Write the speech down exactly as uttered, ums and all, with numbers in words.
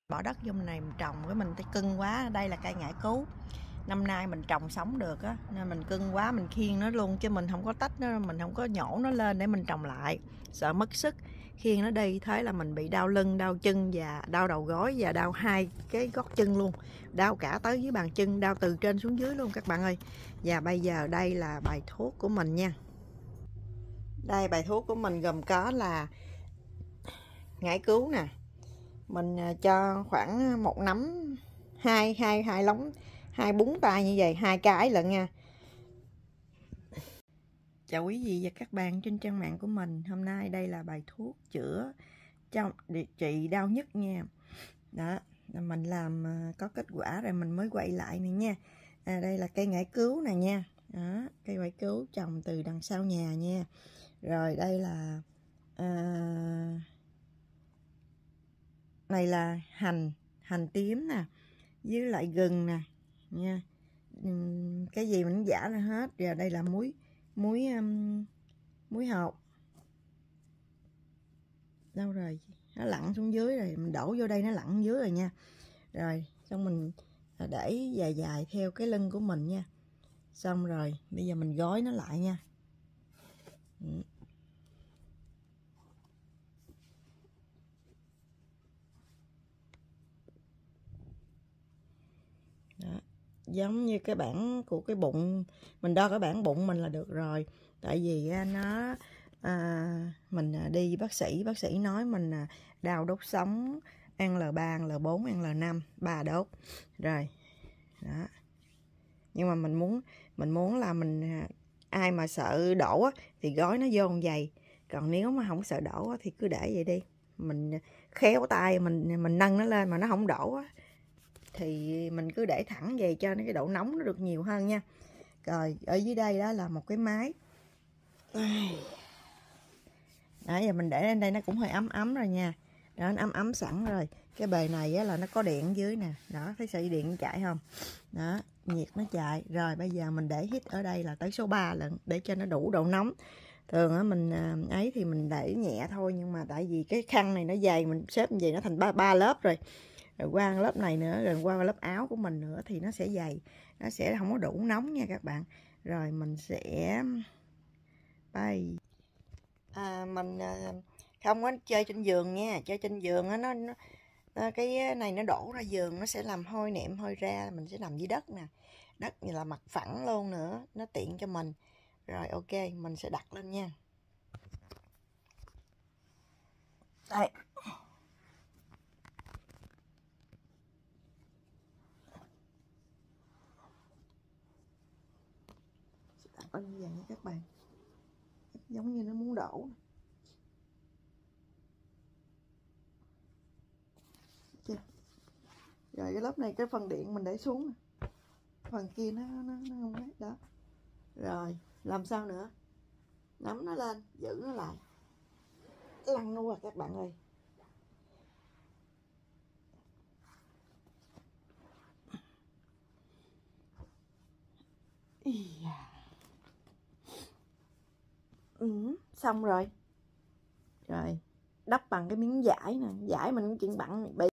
Bỏ đất vô này mình trồng cái mình thấy cưng quá. Đây là cây ngải cứu, năm nay mình trồng sống được á, nên mình cưng quá mình khiêng nó luôn, chứ mình không có tách nó, mình không có nhổ nó lên để mình trồng lại, sợ mất sức khiêng nó đi. Thế là mình bị đau lưng, đau chân và đau đầu gối và đau hai cái gót chân luôn, đau cả tới dưới bàn chân, đau từ trên xuống dưới luôn các bạn ơi. Và bây giờ đây là bài thuốc của mình nha. Đây bài thuốc của mình gồm có là ngải cứu nè, mình cho khoảng một nắm, hai hai hai lóng, hai búng tay như vậy, hai cái lận nha. Chào quý vị và các bạn trên trang mạng của mình. Hôm nay đây là bài thuốc chữa trong trị đau nhức nha. Đó, mình làm có kết quả rồi mình mới quay lại này nha. À, đây là cây ngải cứu nè nha. Đó, cây ngải cứu trồng từ đằng sau nhà nha. Rồi đây là à, này là hành, hành tím nè, với lại gừng nè nha. Uhm, cái gì mình cũng giả ra hết. Giờ đây là muối, muối um, muối hột. Đâu rồi, nó lặn xuống dưới rồi, mình đổ vô đây nó lặn dưới rồi nha. Rồi xong mình để dài dài theo cái lưng của mình nha. Xong rồi bây giờ mình gói nó lại nha. Đó, giống như cái bảng của cái bụng mình, đo cái bảng bụng mình là được rồi. Tại vì nó à, mình đi bác sĩ, bác sĩ nói mình đau đốt sống, ăn L ba, ăn L bốn, ăn L năm, ba đốt rồi đó. Nhưng mà mình muốn mình muốn là mình, ai mà sợ đổ á, thì gói nó vô một giày, còn nếu mà không sợ đổ á, thì cứ để vậy đi. Mình khéo tay mình mình nâng nó lên mà nó không đổ á, thì mình cứ để thẳng về cho nó cái độ nóng nó được nhiều hơn nha. Rồi ở dưới đây đó là một cái máy. Nãy giờ mình để lên đây nó cũng hơi ấm ấm rồi nha. Đó, nó ấm ấm sẵn rồi. Cái bề này á, là nó có điện dưới nè. Đó, thấy sợi điện chạy không? Đó, nhiệt nó chạy. Rồi bây giờ mình để hít ở đây là tới số ba lần để cho nó đủ độ nóng. Thường á mình ấy thì mình để nhẹ thôi, nhưng mà tại vì cái khăn này nó dày, mình xếp như vậy nó thành ba ba lớp rồi. Rồi qua lớp này nữa, rồi qua lớp áo của mình nữa thì nó sẽ dày, nó sẽ không có đủ nóng nha các bạn. Rồi mình sẽ bay à, mình không có chơi trên giường nha. Chơi trên giường á, nó, nó cái này nó đổ ra giường nó sẽ làm hôi nệm hôi ra. Mình sẽ nằm dưới đất nè, đất như là mặt phẳng luôn nữa, nó tiện cho mình. Rồi ok, mình sẽ đặt lên nha. Đây, đặt lên như vậy nha các bạn, giống như nó muốn đổ. Rồi cái lớp này cái phần điện mình để xuống, phần kia nó nó, nó không hết đó. Rồi làm sao nữa, nắm nó lên, giữ nó lại, lăn luôn à các bạn ơi. Ừ, xong rồi. Rồi đắp bằng cái miếng vải nè, vải mình cũng chuyện bận bị